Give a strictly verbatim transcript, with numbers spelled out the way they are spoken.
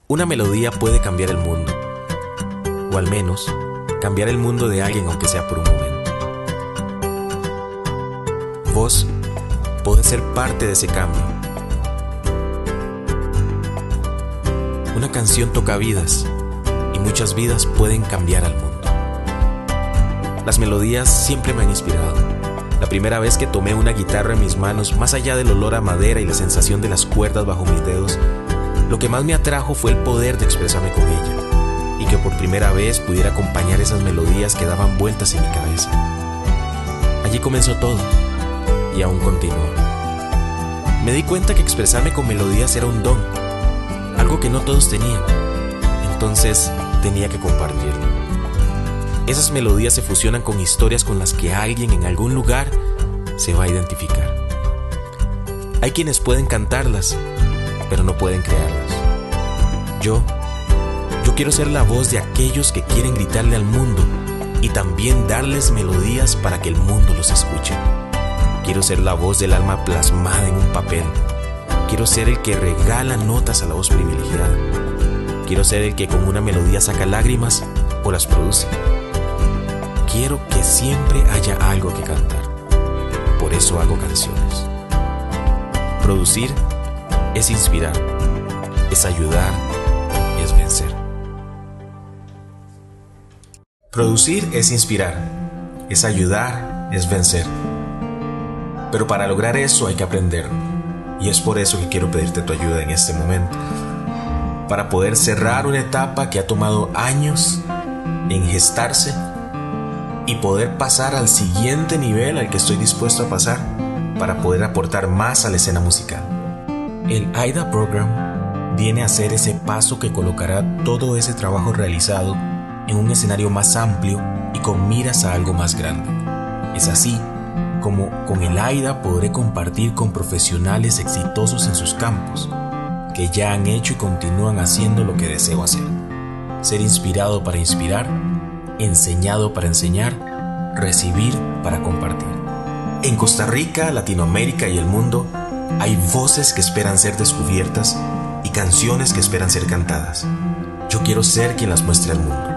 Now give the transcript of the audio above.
Una melodía puede cambiar el mundo, o al menos cambiar el mundo de alguien, aunque sea por un momento. Vos podés ser parte de ese cambio. Una canción toca vidas, y muchas vidas pueden cambiar al mundo. Las melodías siempre me han inspirado. La primera vez que tomé una guitarra en mis manos, más allá del olor a madera y la sensación de las cuerdas bajo mis dedos, lo que más me atrajo fue el poder de expresarme con ella, y que por primera vez pudiera acompañar esas melodías que daban vueltas en mi cabeza. Allí comenzó todo, y aún continúa. Me di cuenta que expresarme con melodías era un don, algo que no todos tenían, entonces tenía que compartirlo. Esas melodías se fusionan con historias con las que alguien en algún lugar se va a identificar. Hay quienes pueden cantarlas, pero no pueden crearlas. Yo, yo quiero ser la voz de aquellos que quieren gritarle al mundo y también darles melodías para que el mundo los escuche. Quiero ser la voz del alma plasmada en un papel. Quiero ser el que regala notas a la voz privilegiada. Quiero ser el que con una melodía saca lágrimas o las produce. Quiero que siempre haya algo que cantar. Por eso hago canciones. Producir es inspirar, es ayudar, es vencer. Producir es inspirar, es ayudar, es vencer. Pero para lograr eso hay que aprender. Y es por eso que quiero pedirte tu ayuda en este momento. Para poder cerrar una etapa que ha tomado años en gestarse y poder pasar al siguiente nivel al que estoy dispuesto a pasar para poder aportar más a la escena musical. El AIDA Program viene a ser ese paso que colocará todo ese trabajo realizado en un escenario más amplio y con miras a algo más grande. Es así como con el AIDA podré compartir con profesionales exitosos en sus campos, que ya han hecho y continúan haciendo lo que deseo hacer. Ser inspirado para inspirar, enseñado para enseñar, recibir para compartir. En Costa Rica, Latinoamérica y el mundo, hay voces que esperan ser descubiertas y canciones que esperan ser cantadas. Yo quiero ser quien las muestre al mundo.